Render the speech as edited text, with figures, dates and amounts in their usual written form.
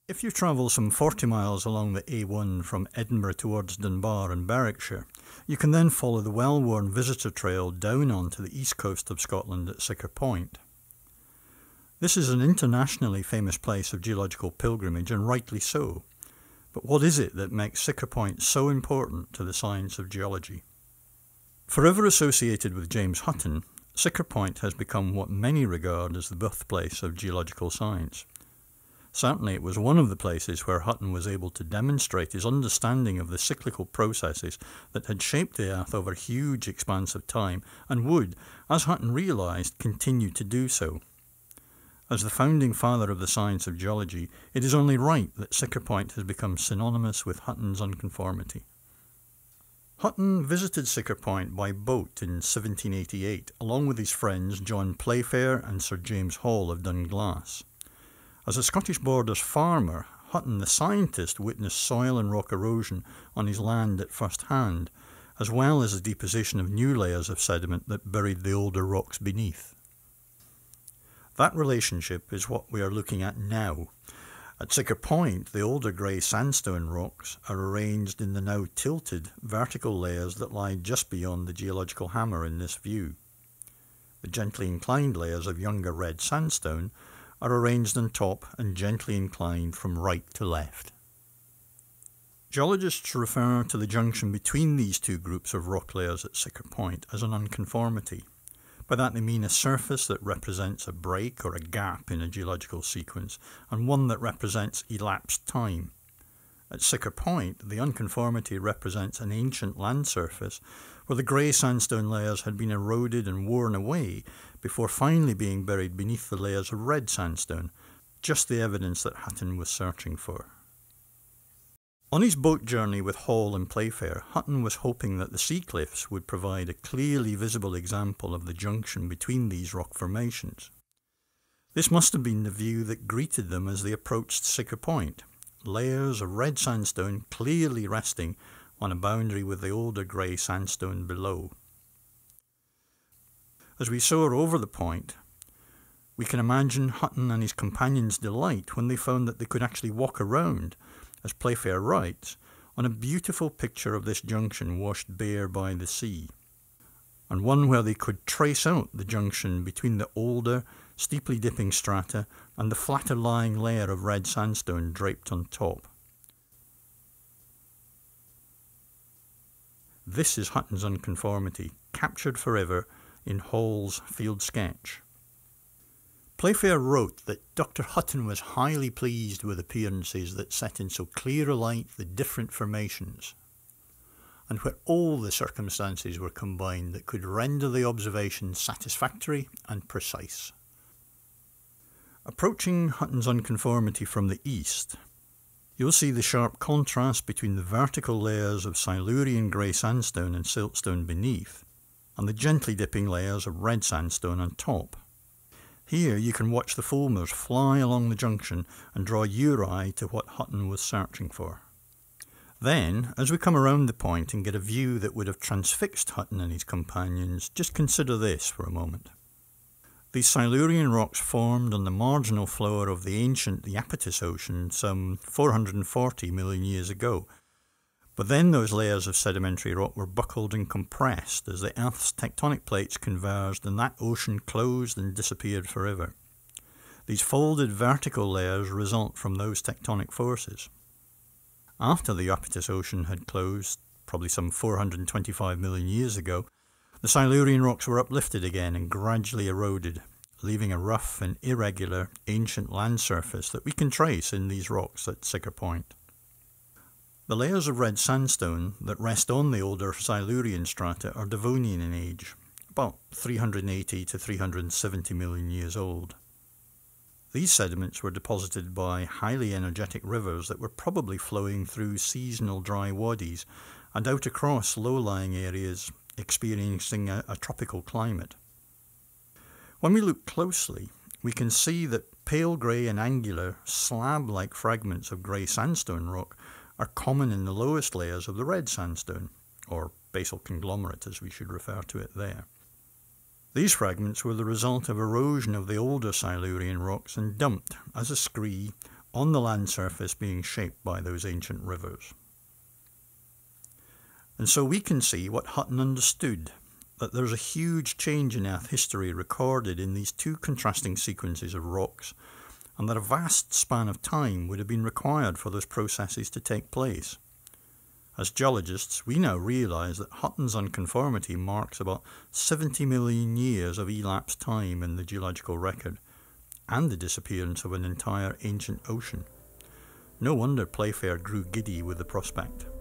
If you travel some 40 miles along the A1 from Edinburgh towards Dunbar in Berwickshire, you can then follow the well-worn visitor trail down onto the east coast of Scotland at Siccar Point. This is an internationally famous place of geological pilgrimage, and rightly so. But what is it that makes Siccar Point so important to the science of geology? Forever associated with James Hutton, Siccar Point has become what many regard as the birthplace of geological science. Certainly it was one of the places where Hutton was able to demonstrate his understanding of the cyclical processes that had shaped the Earth over a huge expanse of time and would, as Hutton realised, continue to do so. As the founding father of the science of geology, it is only right that Siccar Point has become synonymous with Hutton's Unconformity. Hutton visited Siccar Point by boat in 1788, along with his friends John Playfair and Sir James Hall of Dunglass. As a Scottish Borders farmer, Hutton the scientist witnessed soil and rock erosion on his land at first hand, as well as the deposition of new layers of sediment that buried the older rocks beneath. That relationship is what we are looking at now. At Siccar Point, the older grey sandstone rocks are arranged in the now tilted vertical layers that lie just beyond the geological hammer in this view. The gently inclined layers of younger red sandstone are arranged on top and gently inclined from right to left. Geologists refer to the junction between these two groups of rock layers at Siccar Point as an unconformity. By that they mean a surface that represents a break or a gap in a geological sequence, and one that represents elapsed time. At Siccar Point, the unconformity represents an ancient land surface where the grey sandstone layers had been eroded and worn away before finally being buried beneath the layers of red sandstone, just the evidence that Hutton was searching for. On his boat journey with Hall and Playfair, Hutton was hoping that the sea cliffs would provide a clearly visible example of the junction between these rock formations. This must have been the view that greeted them as they approached Siccar Point, layers of red sandstone clearly resting on a boundary with the older grey sandstone below. As we soar over the point, we can imagine Hutton and his companions' delight when they found that they could actually walk around, as Playfair writes, on a beautiful picture of this junction washed bare by the sea, and one where they could trace out the junction between the older, steeply dipping strata and the flatter lying layer of red sandstone draped on top. This is Hutton's Unconformity, captured forever in Hall's field sketch. Playfair wrote that Dr. Hutton was highly pleased with appearances that set in so clear a light the different formations, and where all the circumstances were combined that could render the observation satisfactory and precise. Approaching Hutton's Unconformity from the east, you'll see the sharp contrast between the vertical layers of Silurian grey sandstone and siltstone beneath, and the gently dipping layers of red sandstone on top. Here you can watch the fulmars fly along the junction and draw your eye to what Hutton was searching for. Then, as we come around the point and get a view that would have transfixed Hutton and his companions, just consider this for a moment. These Silurian rocks formed on the marginal floor of the ancient Iapetus Ocean some 440 million years ago. But then those layers of sedimentary rock were buckled and compressed as the Earth's tectonic plates converged and that ocean closed and disappeared forever. These folded vertical layers result from those tectonic forces. After the Iapetus Ocean had closed, probably some 425 million years ago, the Silurian rocks were uplifted again and gradually eroded, leaving a rough and irregular ancient land surface that we can trace in these rocks at Siccar Point. The layers of red sandstone that rest on the older Silurian strata are Devonian in age, about 380 to 370 million years old. These sediments were deposited by highly energetic rivers that were probably flowing through seasonal dry wadis and out across low-lying areas experiencing a tropical climate. When we look closely, we can see that pale grey and angular, slab-like fragments of grey sandstone rock are common in the lowest layers of the red sandstone, or basal conglomerate as we should refer to it there. These fragments were the result of erosion of the older Silurian rocks and dumped as a scree on the land surface being shaped by those ancient rivers. And so we can see what Hutton understood, that there's a huge change in Earth history recorded in these two contrasting sequences of rocks, and that a vast span of time would have been required for those processes to take place. As geologists, we now realise that Hutton's unconformity marks about 70 million years of elapsed time in the geological record, and the disappearance of an entire ancient ocean. No wonder Playfair grew giddy with the prospect.